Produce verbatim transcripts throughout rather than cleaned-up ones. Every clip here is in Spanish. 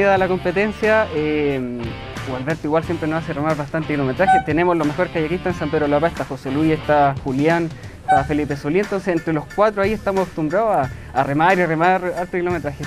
bienvenida a la competencia. Eh, Gualberto igual siempre nos hace remar bastante kilometraje. Tenemos los mejores kayakistas en San Pedro de la Paz, está José Luis, está Julián, está Felipe Solí, entonces entre los cuatro ahí estamos acostumbrados a, a remar y remar alto kilometraje.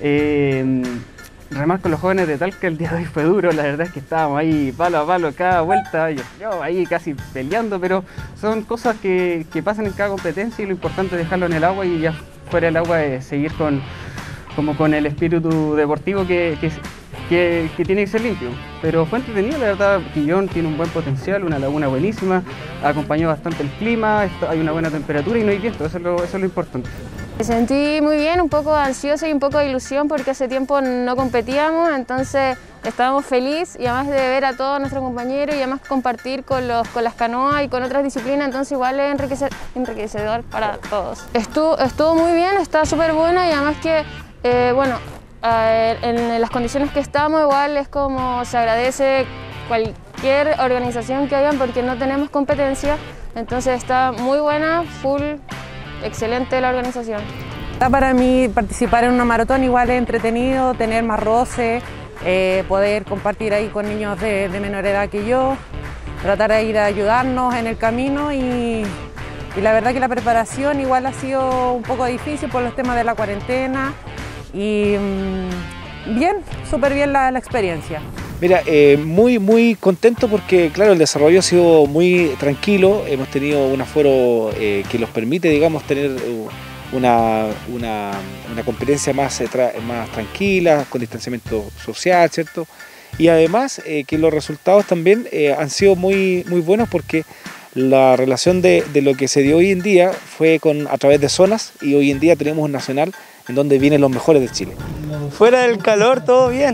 Eh, remar con los jóvenes de Talca el día de hoy fue duro, la verdad es que estábamos ahí palo a palo cada vuelta, yo, yo ahí casi peleando, pero son cosas que, que pasan en cada competencia y lo importante es dejarlo en el agua y ya fuera del agua es seguir con, como con el espíritu deportivo que, que, que, que tiene que ser limpio. Pero fue entretenido, la verdad. Quillón tiene un buen potencial, una laguna buenísima, acompañó bastante el clima, hay una buena temperatura y no hay viento, eso es lo, eso es lo importante. Me sentí muy bien, un poco ansiosa y un poco de ilusión porque hace tiempo no competíamos, entonces estábamos felices y además de ver a todos nuestros compañeros y además compartir con, los, con las canoas y con otras disciplinas, entonces igual es enriquecedor, enriquecedor para todos. Estuvo, estuvo muy bien, está súper buena y además que, eh, bueno, eh, en las condiciones que estamos igual es como se agradece cualquier organización que hayan porque no tenemos competencia, entonces está muy buena, full. Excelente la organización. Para mí participar en una maratón igual es entretenido, tener más roce, eh, poder compartir ahí con niños de, de menor edad que yo, tratar de ir a ayudarnos en el camino y, y la verdad que la preparación igual ha sido un poco difícil por los temas de la cuarentena y mmm, bien, súper bien la, la experiencia. Mira, eh, muy muy contento porque claro, el desarrollo ha sido muy tranquilo, hemos tenido un aforo eh, que nos permite, digamos, tener una, una, una competencia más, tra más tranquila, con distanciamiento social, ¿cierto? Y además eh, que los resultados también eh, han sido muy, muy buenos porque la relación de, de lo que se dio hoy en día fue con, a través de zonas y hoy en día tenemos un nacional en donde vienen los mejores de Chile. Fuera del calor todo bien.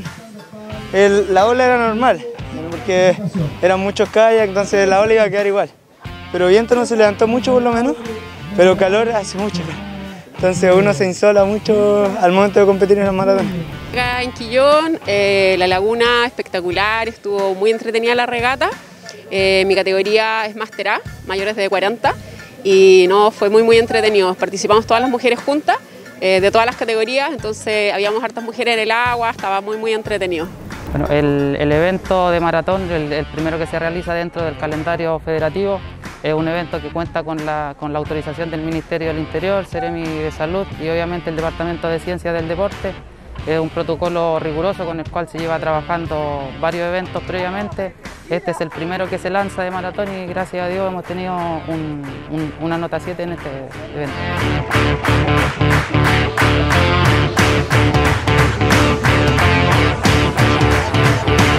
El, la ola era normal, porque eran muchos kayaks, entonces la ola iba a quedar igual. Pero viento no se levantó mucho por lo menos, pero calor hace mucho calor. Entonces uno se insola mucho al momento de competir en los maratones. Acá en Quillón, eh, la laguna espectacular, estuvo muy entretenida la regata. Eh, mi categoría es Máster A, mayores de cuarenta, y no, fue muy muy entretenido. Participamos todas las mujeres juntas, eh, de todas las categorías, entonces habíamos hartas mujeres en el agua, estaba muy muy entretenido. Bueno, el, el evento de maratón, el, el primero que se realiza dentro del calendario federativo, es un evento que cuenta con la, con la autorización del Ministerio del Interior, Seremi de Salud y obviamente el Departamento de Ciencias del Deporte. Es un protocolo riguroso con el cual se lleva trabajando varios eventos previamente. Este es el primero que se lanza de maratón y gracias a Dios hemos tenido un, un, una nota siete en este evento. We'll be right back.